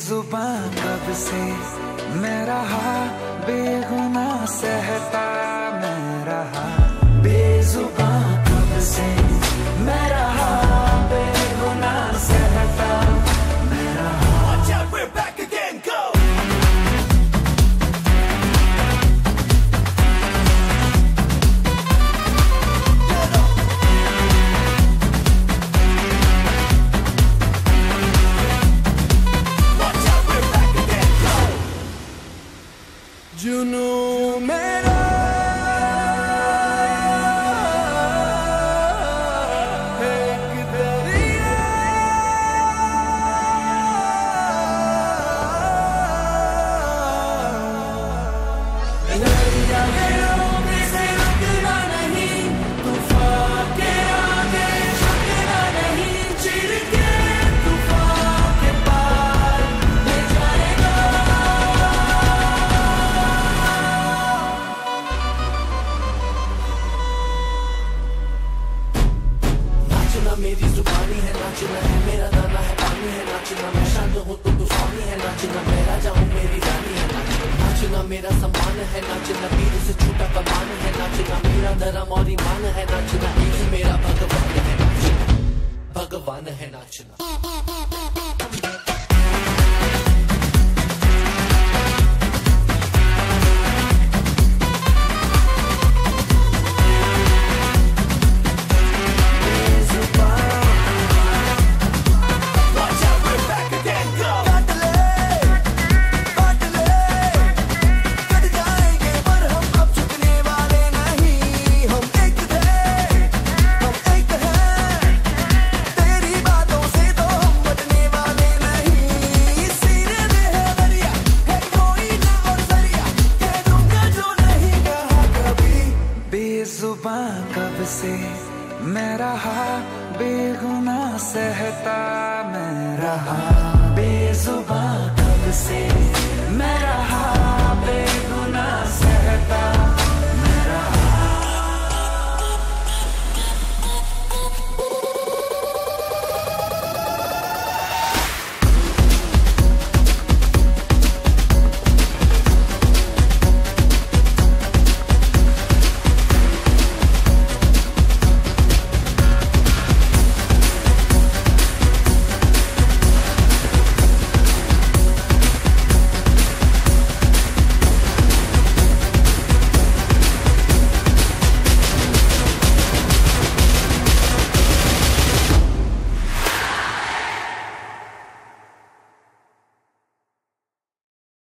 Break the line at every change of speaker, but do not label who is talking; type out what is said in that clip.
बेजुबान कब से मैं रहा, बेगुनाह सहता मैं रहा। बेजुबान कब से मैं रहा, बेगुनाह सहता मैं रहा।
Watch out, we're back again, go! जुनून मेरा एक दरिया, दरिया में से रुकना नहीं, तूफान के आगे झुकना नहीं, चिर के तूफान के पार ले जाएगा। नाचना मेरी जुबानी है, नाचना है मेरा दाना है, पानी है नाचना, मैं शांत हूँ तो तूफानी है नाचना, मैं राजा हूँ मेरी रानी है नाचना, मेरा सम्मान है नाचना, पीर से छूटा कमान है नाचना, मेरा धर्म और ईमान है नाचना, एक ही मेरा भगवान है नाचना, भगवान है नाचना।
बेजुबान कब से मैं रहा, बेगुनाह सहता मैं रहा। बेजुबान